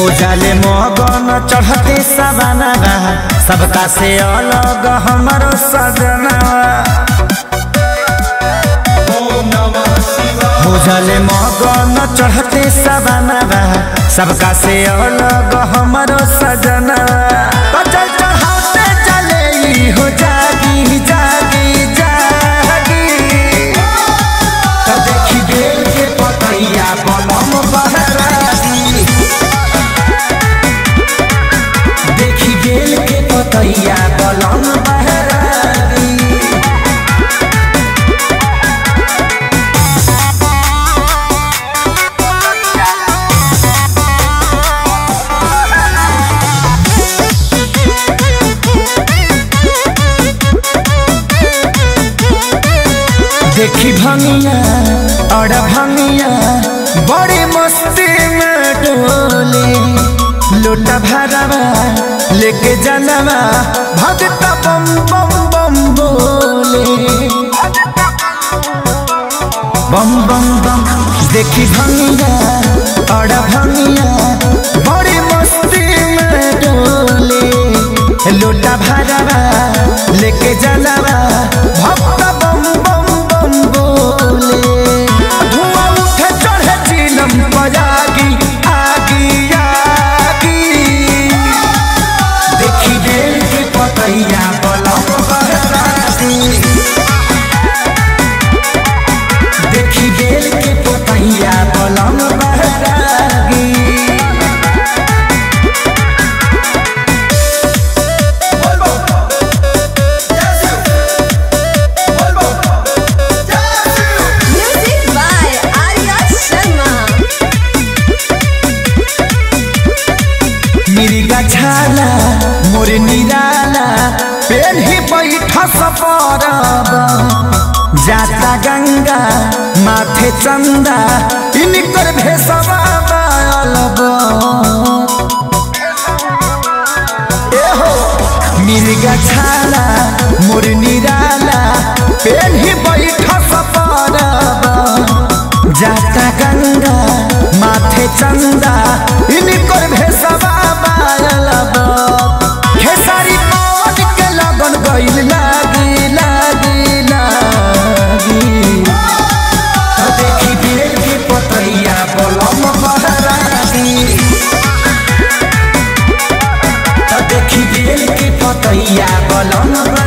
हो जाले मगन चढ़ते सवाना सबका से अलग हमारो सजना। हो जाले मगन चढ़ते सवाना सबका से अलग हमारो सजना। तो चल चढ़ाते चले हो जागी जागी जागी। तो देखी बेल के पतैया बलम बहरागी। देखी बेल के पतैया बलम बहरागी। देखी भंगिया और भंगिया बड़ी मस्ती में डोले। लोटा भरवा लेके जनवा भगता बम बम बम बोले। बम बम बम देखी भंगिया और भंगिया बड़ी मस्ती में डोले। लोटा भरवा लेके जनवा भगता बम बम बम बोले। धुआं उठे चढ़े चिलम बजागी आगी आगी। देखी बेल के पतैया बलम बहरागी। देखी बेल के पतैया बलम बहरागी। मिर्गा छाला मोर निराला पेन ही बैठा सपरब। जाता गंगा माथे चंदा इनकर भेसवा बालब। मिर्गा छाला मोर निराला पेन ही बैठा सपरब। जाता गंगा माथे चंदा इनकर भेसवा बालब। खेसारी पवन के लगन गइल लागी लागी लागी। तो देखी बेल के पतैया बलम बहरागी। तो देखी बेल के पतैया बलम